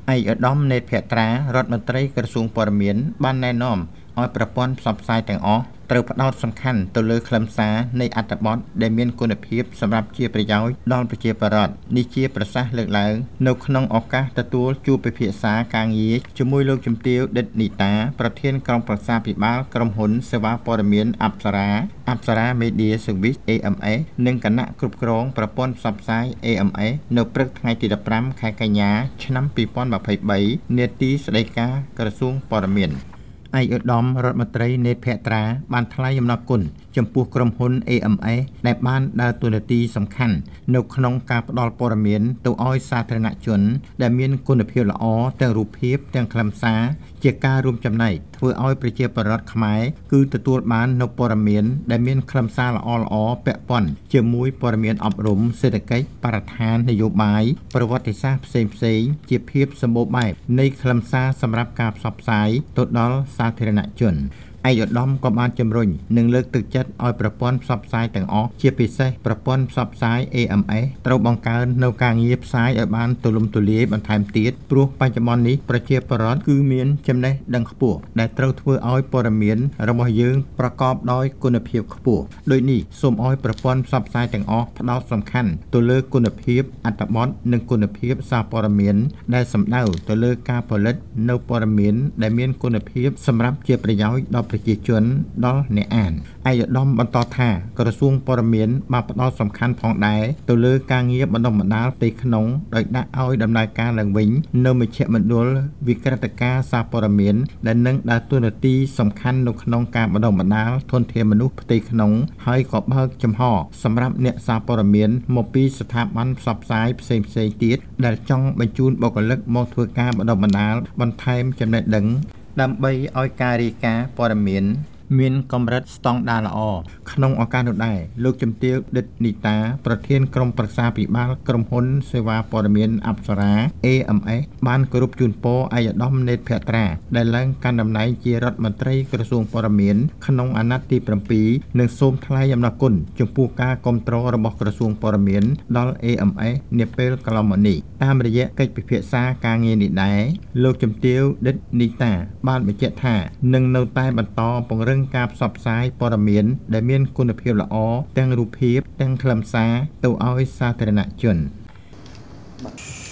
ឯកឧត្តមនេតភក្ត្រារដ្ឋមន្ត្រីក្រសួងព័ត៌មានបានណែនាំឲ្យប្រព័ន្ធផ្សព្វផ្សាយទាំងអស់ត្រូវផ្ដោតសំខាន់ទៅលើខ្លឹមសារនៃអត្ថបទដែលមានគុណភាពសម្រាប់ជាប្រយោជន៍ដល់ប្រជាពលរដ្ឋនេះជាប្រសាសន៍លើកឡើងនៅក្នុងឱកាសទទួលជួបពិភាក្សាការងារជាមួយលោកជំទាវឌិតនីតាប្រធានក្រុមប្រឹក្សាភិបាលក្រុមហ៊ុនសេវាព័ត៌មានអប្សរា Media Service AMS និងគណៈគ្រប់គ្រងប្រព័ន្ធផ្សព្វផ្សាយ AMS នៅព្រឹកថ្ងៃទី15ខែកញ្ញាឆ្នាំ2023នាទីស្តីការក្រសួងព័ត៌មានឯកឧត្តមរដ្ឋមន្ត្រីនេតភក្ត្រាបានថ្លែងអំណរគុណចំពោះក្រុមហ៊ុន AMS ដែលបានដើរតួនាទីសំខាន់នៅក្នុងការផ្តល់ព័ត៌មានទៅឲ្យសាធារណជនដែលមានគុណភាពល្អទាំងរូបភាពទាំងខ្លឹមសារជាការរួមចំណែកធ្វើឲ្យប្រជាពលរដ្ឋខ្មែរគឺទទួលបាននូវព័ត៌មានដែលមានខ្លឹមសារល្អៗពាក់ព័ន្ធជាមួយព័ត៌មានអប់រំសេដ្ឋកិច្ចបរិស្ថាននយោបាយប្រវត្តិសាស្ត្រផ្សេងៗជាភាពសម្បូរបែបនៃខ្លឹមសារសម្រាប់ការផ្សព្វផ្សាយទៅដល់សាធារណជនឯកឧត្តមក៏បានជំរុញនិងលើកទឹកចិត្តឲ្យប្រព័ន្ធផ្សព្វផ្សាយទាំងអស់ជាពិសេសប្រព័ន្ធផ្សព្វផ្សាយ AMS ត្រូវបង្កើននូវការងារផ្សាយឲ្យបានទូលំទូលាយបន្ថែមទៀតព្រោះបច្ចុប្បន្ននេះប្រជាពលរដ្ឋគឺមានចំណេះដឹងខ្ពស់ដែលត្រូវធ្វើឲ្យព័ត៌មានរបស់យើងប្រកបដោយគុណភាពខ្ពស់ដូចនេះសូមឲ្យប្រព័ន្ធផ្សព្វផ្សាយទាំងអស់ផ្ដោតសំខាន់ទៅលើគុណភាពអត្ថបទនិងគុណភាពសារព័ត៌មានដែលសំដៅទៅលើការផលិតនៅព័ត៌មានដែលមានគុណភាពសម្រាប់ជាប្រយោជន៍ដល់ប្រជាជនដល់អ្នកអានឯកឧត្តមបន្តថាក្រសួងព័ត៌មានបានផ្ដោតសំខាន់ផងដែរទៅលើការងារបណ្ដុះបណ្ដាលផ្ទៃក្នុងដោយដាក់ឲ្យដំណើរការឡើងវិញនៅមជ្ឈមណ្ឌលវិក្រិតការសារព័ត៌មានដែលនឹងដើរតួនាទីសំខាន់នៅក្នុងការបណ្ដុះបណ្ដាលធនធានមនុស្សផ្ទៃក្នុងហើយក៏បើកចំហសម្រាប់អ្នកសារព័ត៌មានមកពីស្ថាប័នផ្សព្វផ្សាយផ្សេងៗទៀតដែលចង់បញ្ជូនបុគ្គលិកមកធ្វើការបណ្ដុះបណ្ដាលបន្ថែមចំណេះដឹងដើម្បីឲ្យការរាយការណ៍ព័ត៌មានមានកម្រិតស្តង់ដារល្អក្នុងឱកាសនោះដែរលោកជំទាវឌិតនីតាប្រធានក្រុមប្រឹក្សាភិបាលក្រុមហ៊ុនសេវាព័ត៌មានអប្សរា AMS បានគោរពជូនពរឯកឧត្តមនេតភក្ត្រាដែលឡើងកាន់តំណែងជារដ្ឋមន្ត្រីក្រសួងព័ត៌មានក្នុងអាណត្តិទី7និងសូមថ្លែងអំណរគុណចំពោះការគាំទ្ររបស់ក្រសួងព័ត៌មានដល់ AMS នាពេលកន្លងមកនេះតាមរយៈកិច្ចពិភាក្សាការងារនេះដែរលោកជំទាវឌិតនីតាបានបញ្ជាក់ថានឹងនៅតែបន្តពង្រឹងការផ្សព្វផ្សាយព័ត៌មានដែលមានគុណភាពល្អទាំងរូបភាពទាំងខ្លឹមសារទៅឲ្យសាធារណជន